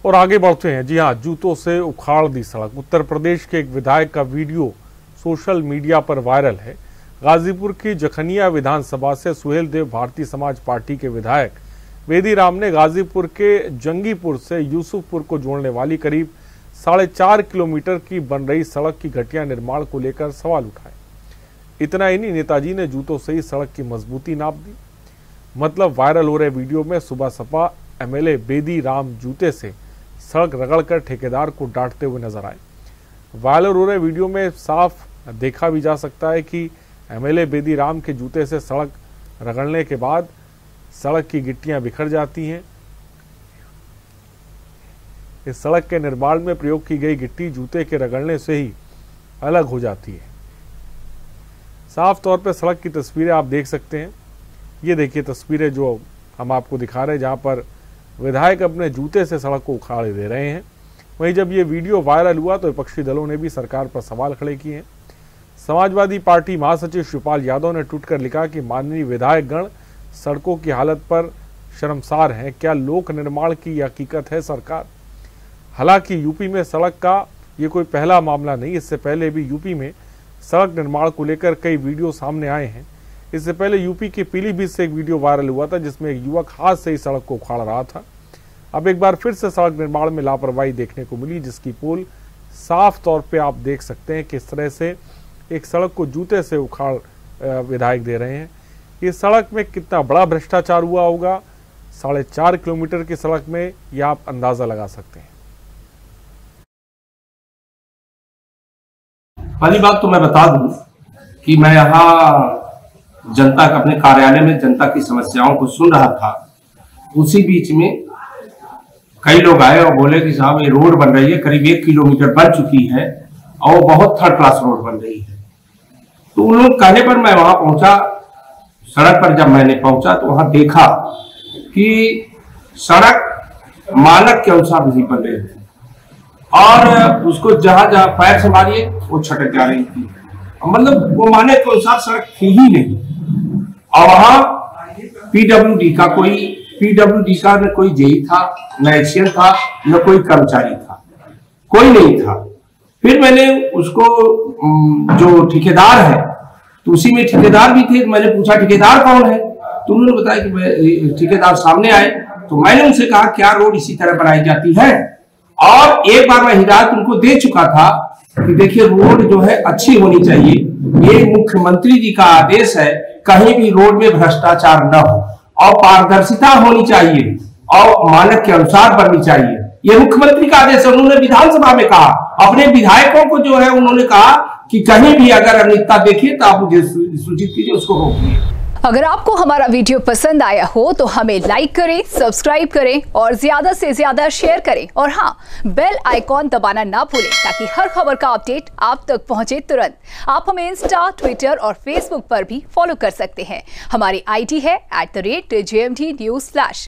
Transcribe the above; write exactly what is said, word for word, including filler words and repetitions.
और आगे बढ़ते हैं। जी हाँ, जूतों से उखाड़ दी सड़क। उत्तर प्रदेश के एक विधायक का वीडियो सोशल मीडिया पर वायरल है। गाजीपुर की जखनिया विधानसभा से सुहेल देव भारतीय समाज पार्टी के विधायक वेदी राम ने गाजीपुर के जंगीपुर से यूसुफपुर को जोड़ने वाली करीब साढ़े चार किलोमीटर की बन रही सड़क की घटिया निर्माण को लेकर सवाल उठाए। इतना ही नहीं, नेताजी ने जूतों से ही सड़क की मजबूती नाप दी। मतलब वायरल हो रहे वीडियो में सुबह सपा एमएलए बेदी राम जूते से सड़क रगड़कर ठेकेदार को डांटते हुए नजर आए। वायरल हो रहे वीडियो में साफ देखा भी जा सकता है कि एमएलए बेदी राम के जूते से सड़क रगड़ने के बाद सड़क की गिट्टियां बिखर जाती हैं। इस सड़क के निर्माण में प्रयोग की गई गिट्टी जूते के रगड़ने से ही अलग हो जाती है। साफ तौर पर सड़क की तस्वीरें आप देख सकते हैं। ये देखिए तस्वीरें जो हम आपको दिखा रहे हैं, जहां पर विधायक अपने जूते से सड़क को उखाड़ दे रहे हैं। वहीं जब ये वीडियो वायरल हुआ तो विपक्षी दलों ने भी सरकार पर सवाल खड़े किए हैं। समाजवादी पार्टी महासचिव शिवपाल यादव ने ट्वीट कर लिखा कि माननीय विधायक गण सड़कों की हालत पर शर्मसार हैं। क्या लोक निर्माण की हकीकत है सरकार? हालांकि यूपी में सड़क का ये कोई पहला मामला नहीं। इससे पहले भी यूपी में सड़क निर्माण को लेकर कई वीडियो सामने आए हैं। इससे पहले यूपी के पीलीभीत से एक वीडियो वायरल हुआ था जिसमें एक युवक हाथ से ही सड़क को उखाड़ रहा था। अब एक बार फिर से सड़क निर्माण में लापरवाही देखने को मिली, जिसकी पोल साफ तौर पे आप देख सकते हैं किस तरह से एक सड़क को जूते से उखाड़ विधायक दे रहे हैं। ये सड़क में कितना बड़ा भ्रष्टाचार हुआ होगा, साढ़े चार किलोमीटर की सड़क में, यह आप अंदाजा लगा सकते हैं। पहली बात तो मैं बता दूं कि मैं यहाँ जनता का अपने कार्यालय में जनता की समस्याओं को सुन रहा था। उसी बीच में कई लोग आए और बोले कि साहब ये रोड बन रही है, करीब एक किलोमीटर बन चुकी है और बहुत थर्ड क्लास रोड बन रही है। तो उन लोग कहने पर मैं वहां पहुंचा। सड़क पर जब मैंने पहुंचा तो वहां देखा कि सड़क मानक के अनुसार नहीं बन रही थी और उसको जहां जहां पैर से मारिए वो छटक जा रही थी। मतलब वो मानक के अनुसार सड़क थी ही नहीं। और वहां पीडब्ल्यूडी का कोई पीडब्ल्यूडी का न कोई जेई था, न एक्सीएन था, न कोई कर्मचारी था, कोई नहीं था। फिर मैंने उसको जो ठेकेदार है तो उसी में ठेकेदार भी थे। मैंने पूछा ठेकेदार कौन है, तो उन्होंने बताया कि ठेकेदार सामने आए। तो मैंने उनसे कहा क्या रोड इसी तरह बनाई जाती है? और एक बार मैं हिदायत उनको दे चुका था कि देखिए रोड जो है अच्छी होनी चाहिए, ये मुख्यमंत्री जी का आदेश है, कहीं भी रोड में भ्रष्टाचार न हो और पारदर्शिता होनी चाहिए और मानक के अनुसार बननी चाहिए। ये मुख्यमंत्री का आदेश है। उन्होंने विधानसभा में कहा, अपने विधायकों को जो है उन्होंने कहा कि कहीं भी अगर अनियमितता देखिए तो आप मुझे सूचित कीजिए, उसको रोकिए। अगर आपको हमारा वीडियो पसंद आया हो तो हमें लाइक करें, सब्सक्राइब करें और ज्यादा से ज्यादा शेयर करें। और हाँ, बेल आइकॉन दबाना ना भूलें ताकि हर खबर का अपडेट आप तक पहुंचे तुरंत। आप हमें इंस्टा, ट्विटर और फेसबुक पर भी फॉलो कर सकते हैं। हमारी आईडी है at the rate JMD news flash.